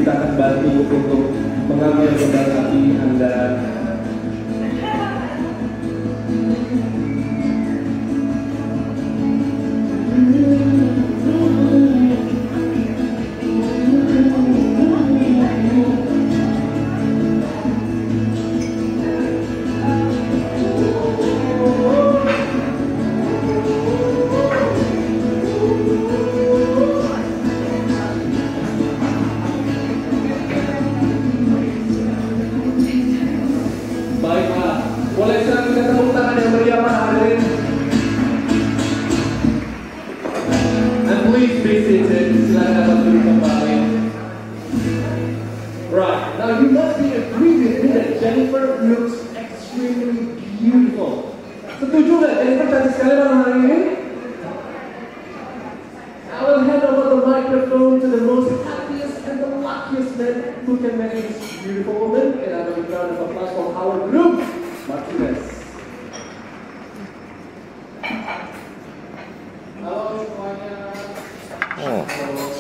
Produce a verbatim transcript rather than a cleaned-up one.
kita akan bantu untuk mengambil kembali api Anda. Baiklah, boleh saya minta tepuk tangan yang meriah para hadirin. And please be seated. Silakan dapat duduk kembali. Right, now you must be agree with me that Jennifer looks extremely beautiful. Setuju nggak Jennifer cantik sekali malam hari ini? I will hand over the microphone to the most happiest and the luckiest man who can marry this beautiful woman. And I'm going to round of applause for our group, Martinez. Halo semuanya. Oh.